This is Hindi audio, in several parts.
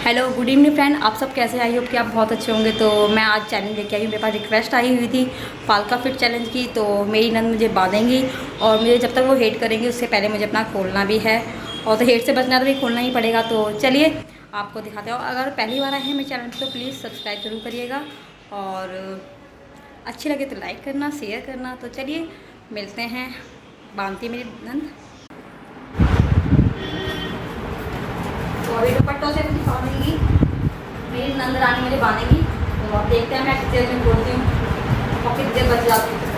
हेलो गुड इवनिंग फ्रेंड, आप सब कैसे? आई होप कि आप बहुत अच्छे होंगे। तो मैं आज चैलेंज लेके आई हूँ। मेरे पास रिक्वेस्ट आई हुई थी पालका फिट चैलेंज की। तो मेरी नंद मुझे बांधेंगी और मुझे जब तक वो हेट करेंगी उससे पहले मुझे अपना खोलना भी है, और तो हेट से बचना तो भी खोलना ही पड़ेगा। तो चलिए आपको दिखाते हो। अगर पहली बार आए हैं मेरे चैनल तो प्लीज़ सब्सक्राइब जरूर करिएगा, और अच्छी लगे तो लाइक करना, शेयर करना। तो चलिए मिलते हैं। बांधती मेरी नंद, तो अभी दुपट्टों से मुझे बांधेंगी मेरी नंद रानी, मुझे बांधेगी। तो आप देखते हैं मैं कितने देर में बोलती हूँ और कितने देर बच जाती हूँ।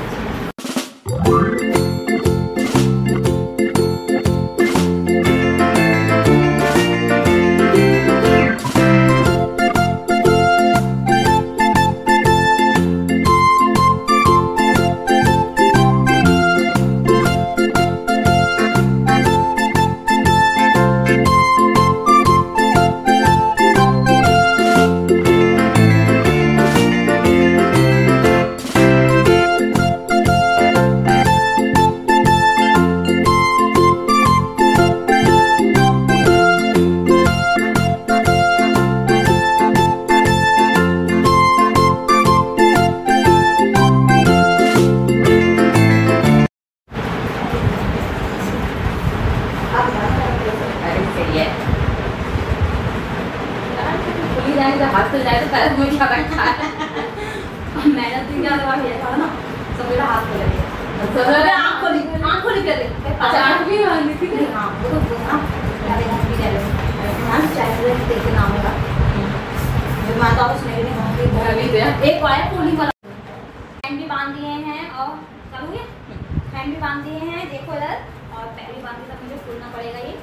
हाथ खुल जाए तो पहले मुझे क्या बैठा है। मेहनत भी क्या दवा किया था ना, सब मेरा हाथ खुल गया। आँख खोली कर ले। अच्छा आँख भी मान ली थी। हाँ वो तो ना मेरे हाथ भी कर ले। हाँ चाहिए देख के नाम का जो मैं तो उसने भी होंगे वो भी गया। एक वायर पोलिंग वाला हैंड भी बांध दिए हैं, और चलोगे हैंड भी बांध दिए हैं। देखो इधर, और पहली बांधी तक मुझे खोलना पड़ेगा। ये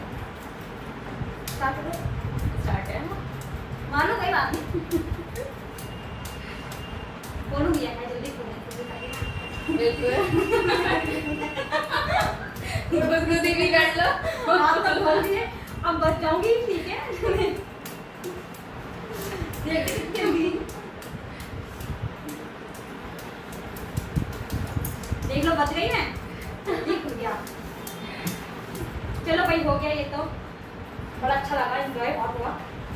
स्टार्ट है मानो कोई बात नहीं। खोलूंगी है जल्दी खोलने भी कर लो। खोल दिए, अब बच जाऊंगी। ठीक है देख लो बच गई है। ठीक हो गया। चलो भाई हो गया। ये तो बड़ा अच्छा लगा, एंजॉय बहुत हुआ।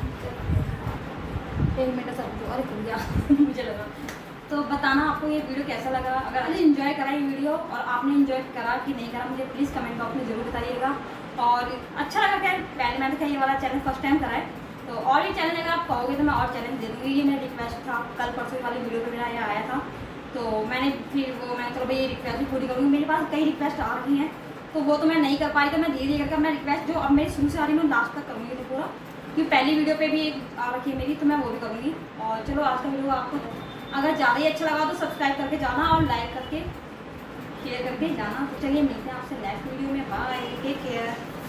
1 मिनट सब और खुल गया मुझे लगा। तो बताना आपको ये वीडियो कैसा लगा। अगर आपने एंजॉय करा ये वीडियो और आपने एंजॉय करा कि नहीं करा, मुझे प्लीज़ कमेंट बॉक्स में जरूर बताइएगा। और अच्छा लगा क्या, पहले मैंने कहा ये वाला चैलेंज फर्स्ट टाइम करा है। तो और ये चैलेंज अगर आप कहोगे तो मैं और चैलेंज दे दूँगी। ये मेरा रिक्वेस्ट था, कल परसों वाली वीडियो पर मेरा ये आया था। तो मैंने फिर वो मैं चलो भाई ये रिक्वेस्ट भी पूरी करूँगी। मेरे पास कई रिक्वेस्ट आ रही हैं, तो वो तो मैं नहीं कर पाई। तो मैं धीरे धीरे करके मैं रिक्वेस्ट जो अब मेरी शुरू से आ रही है मैं लास्ट तक करूँगी। तो पूरा कि पहली वीडियो पे भी एक आ रखी है मेरी, तो मैं वो भी करूँगी। और चलो आज का वीडियो आपको अगर ज़्यादा ही अच्छा लगा तो सब्सक्राइब करके जाना और लाइक करके शेयर करके जाना। तो चलिए मिलते हैं आपसे नेक्स्ट वीडियो में। Bye, take care.